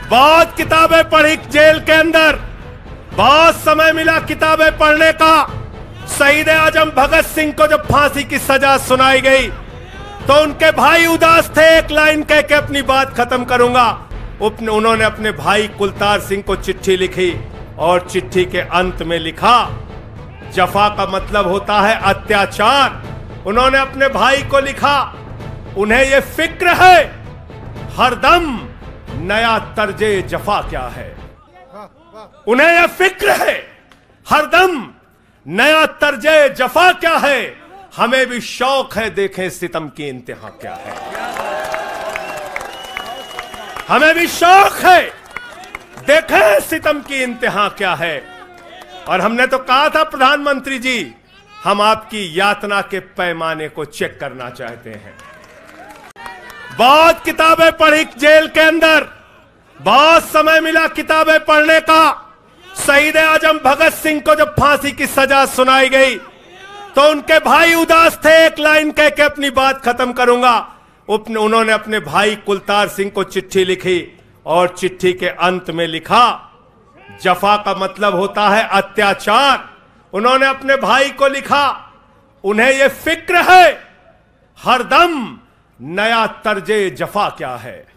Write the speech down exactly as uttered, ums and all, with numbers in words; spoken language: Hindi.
बहुत किताबें पढ़ी जेल के अंदर, बहुत समय मिला किताबें पढ़ने का। शहीद आजम भगत सिंह को जब फांसी की सजा सुनाई गई तो उनके भाई उदास थे। एक लाइन कह के अपनी बात खत्म करूंगा। उन्होंने अपने भाई कुलतार सिंह को चिट्ठी लिखी और चिट्ठी के अंत में लिखा, जफा का मतलब होता है अत्याचार। उन्होंने अपने भाई को लिखा, उन्हें यह फिक्र है हरदम नया तर्जे जफा क्या है। उन्हें यह फिक्र है हरदम नया तर्जे जफा क्या है। हमें भी शौक है देखें सितम की इंतहा क्या है। हमें भी शौक है देखें सितम की इंतहा क्या है। और हमने तो कहा था प्रधानमंत्री जी, हम आपकी यातना के पैमाने को चेक करना चाहते हैं। बहुत किताबें पढ़ी जेल के अंदर, बहुत समय मिला किताबें पढ़ने का। शहीद आजम भगत सिंह को जब फांसी की सजा सुनाई गई तो उनके भाई उदास थे। एक लाइन कह के अपनी बात खत्म करूंगा। उन्होंने अपने भाई कुलतार सिंह को चिट्ठी लिखी और चिट्ठी के अंत में लिखा, जफा का मतलब होता है अत्याचार। उन्होंने अपने भाई को लिखा, उन्हें यह फिक्र है हरदम नया तर्जे जफा क्या है।